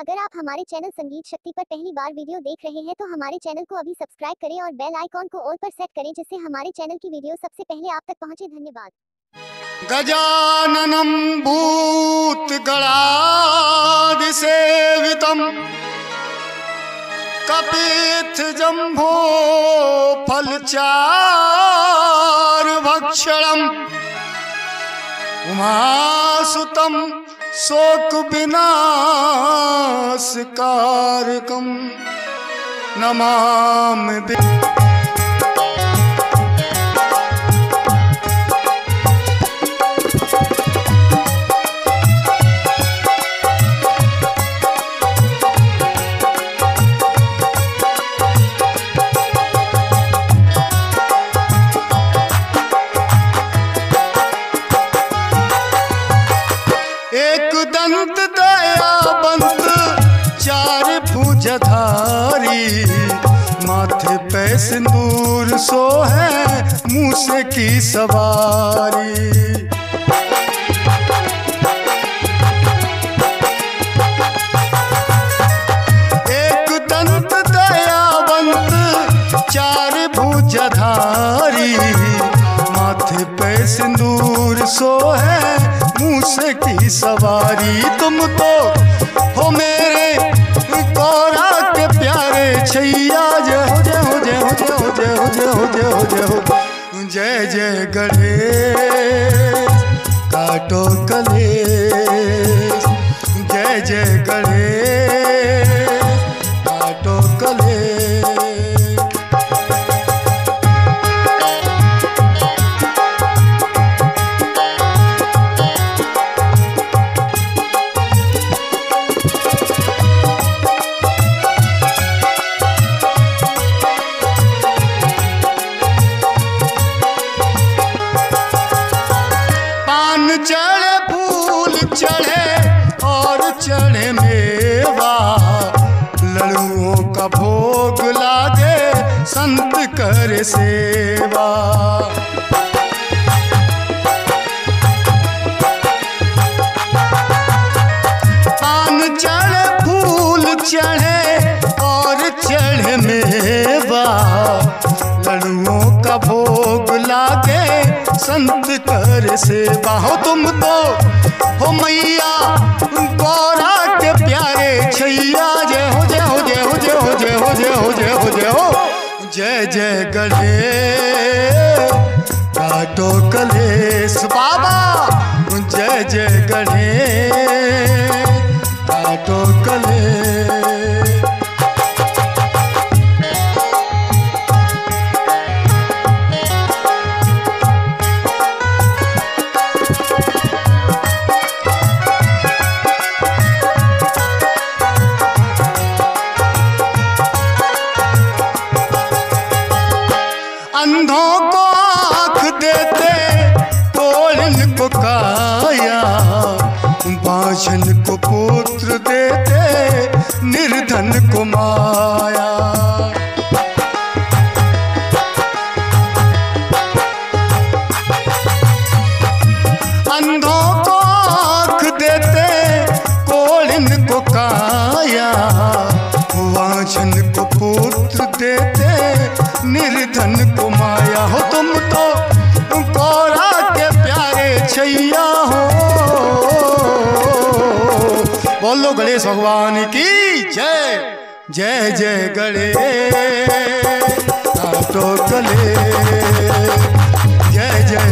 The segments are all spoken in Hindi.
अगर आप हमारे चैनल संगीत शक्ति पर पहली बार वीडियो देख रहे हैं तो हमारे चैनल को अभी सब्सक्राइब करें और बेल आइकॉन को ऑल पर सेट करें जिससे हमारे चैनल की वीडियो सबसे पहले आप तक पहुंचे। धन्यवाद। गजाननं भूतगणादिसेवितं कपित्थजम्भो फलचारुभक्षणम् उमासुतं शोकविनाशकारकं नमामि। दंत दयावंत चार भुजधारी माथे पे सिंदूर सोहे मूसे की सवारी। एक दंत दयावंत चार भुजधारी माथे पे सिंदूर सोहे मूसे की सवारी। तुम तो हो मेरे गौरा के प्यारे छैया। जय हो जय हो जय हो जय हो जय हो जय हो जय हो जय हो। जय जय गणेश काटो कलेश। जय जय गणेश काटो कलेश। चढ़े फूल चढ़े और चढ़े मेवा लड़ुओं का भोग लागे संत करे सेवा। पान चढ़े फूल चढ़े और चढ़े मेवा लड़ुओं का भोग लागे संत कर सेवा। हो तुम तो हो मैया गौरा के प्यारे छैया। जय हो जय हो जय हो जय हो जय हो जय हो जय हो जय हो। जय जय गणेश काटो कलेश बाबा। जय जय गणेश काटो कलेश। अंधों को आँख देते तोड़न को काया बांझन को पुत्र देते निर्धन को माया। अंधों को आँख देते तोड़न को काया बांझन को पुत्र देते निर्धन को माया। हो तुम तो गौरा के प्यारे छैया हो। बोलो गणेश भगवान की जय। जय जय गणेश काटो कलेश। जय जय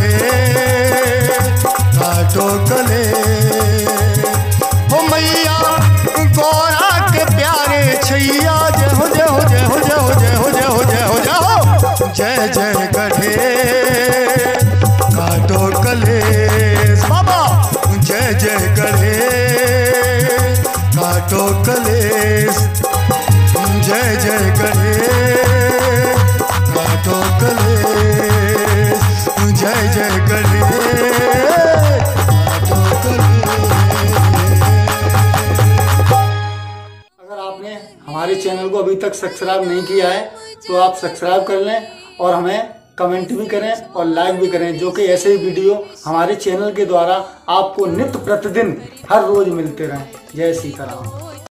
गणेश काटो कलेश। हो मैया गौरा के प्यारे छैया। जय हो जय हो जय हो जय हो जय हो जय हो जय हो जय हो। जय जय गणेश काटो कलेश बाबा। जय जय गणेश काटो कलेश। जय जय गणेश काटो कलेश। जय जय गणेश काटो कलेश। अगर आपने हमारे चैनल को अभी तक सब्सक्राइब नहीं किया है तो आप सब्सक्राइब कर लें और हमें कमेंट भी करें और लाइक भी करें, जो कि ऐसे ही वीडियो हमारे चैनल के द्वारा आपको नित्य प्रतिदिन हर रोज मिलते रहें। जय सीताराम।